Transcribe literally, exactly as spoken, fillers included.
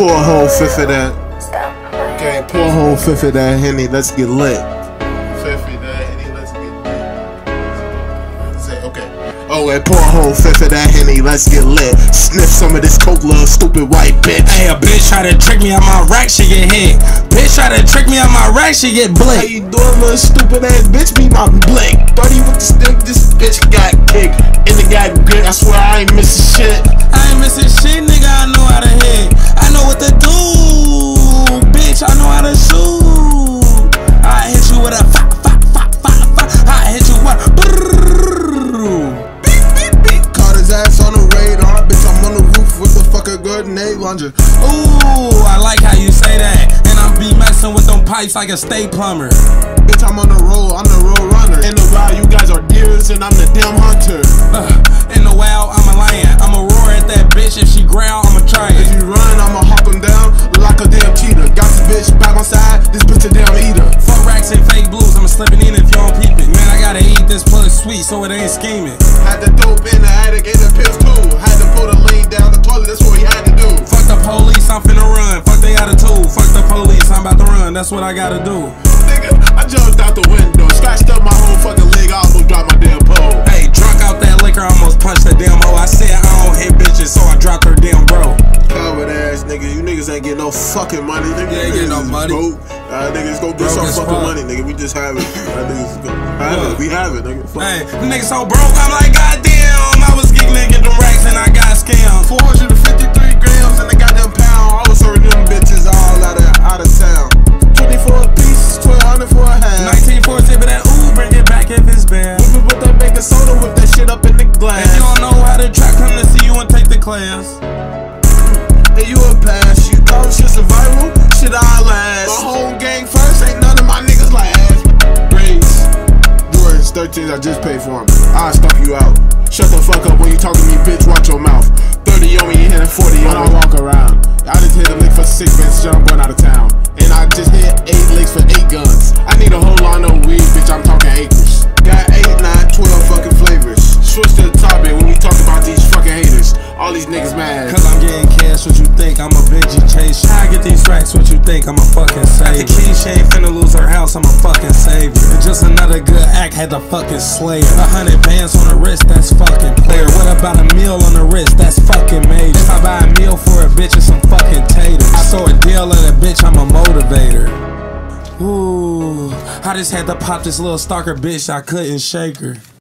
pour a whole fifth of that. Okay, pour a whole fifth of that Henny. Let's get lit. Fifth of that Henny. Let's get lit. Say okay. Oh, and pour a whole fifth of that Henny. Let's get lit. Sniff some of this coke, little stupid white bitch. Hey, a bitch try to trick me on my rack, she get hit. Bitch try to trick me on my rack, she get blick. How you doing, little stupid ass bitch? Be my blick. thirty with the stick, this bitch got kicked. And it got good. I swear I ain't missing shit. I ain't missing shit, nigga. I know how to hit. I know what to do, bitch. I know how to shoot. I hit you with a fa fa fa fa fa. I hit you with a brrrr. Beep beep beep. Caught his ass on the radar, bitch. I'm on the roof with the fucking grenade launcher. Ooh, I like how you say that. And I'm be messing with them pipes like a state plumber. Bitch, I'm on the road. I'm the road runner. In the wild, you guys are deers, and I'm the damn hunter. Uh, in the wild, I'm a lion. I'ma roar at that bitch. If she growl, I'ma try it. If you run, I'ma hawk him down like a damn cheetah. Got this bitch by my side. This bitch a damn eater. Fuck racks and fake blues. I'ma slipping in if you don't peep it. Man, I gotta eat this plug sweet so it ain't scheming. Had the dope in the attic and the pills too. Had to pull the lean down the toilet. That's what he had to do. Fuck the police, I'm finna run. Fuck they attitude. Fuck the police, I'm about to run. That's what I gotta do. Nigga, I jumped out the window, scratched up my whole fucking leg. I almost dropped my damn pole. Hey, drunk out that liquor, almost punched the damn hoe. I said I don't hit bitches, so I dropped her damn bro. Covered ass nigga, you niggas ain't get no fucking money. Nigga, you ain't get no money. Broke. Uh, niggas go get some fucking money, nigga. We just have it. Uh, niggas go, have it. We have it, nigga. Fuck. Hey, the niggas so broke, I'm like, goddamn. I was giggling, get them racks, and I got scammed. four hundred fifty-three grams and they got them pound. I was serving them bitches all out of out of town. twenty-four pieces, twelve hundred for a half. nineteen forty, but that ooh, bring it back if it's bad. We put that baking soda, whip that shit up in the glass. If you don't know how to track, come to see you and take the class. Hey, you a pass, you thought shit survival? Shit, I last. My whole gang first, ain't none of my niggas last. Grades, Jordans, thirteens, I just paid for them. I'll stomp you out. Shut the fuck up when you talk to me, bitch, watch your mouth. thirty on me, you hitting forty on me. I walk around. I just hit a lick for six minutes, shit, I'm going out of town. And I just hit eight licks for eight guns. I need a whole line of weed, bitch, I'm talking acres. Got eight, nine, twelve fucking flavors. Switch to the topic when we talk about these fucking haters. All these niggas mad. Cause I'm getting cash, what you think? I'm a Benji chaser. I get these racks, what you think? I'm a fucking savior. The key, she ain't finna lose her house, I'm a fucking savior. And just another good act, had to fucking slay her. A hundred bands on the wrist, that's fucking player. What about a meal on the wrist? That's fucking major. If I buy a meal for a bitch, it's some fucking taters. I saw a deal at a bitch, I'm a motivator. Ooh, I just had to pop this little stalker bitch, I couldn't shake her.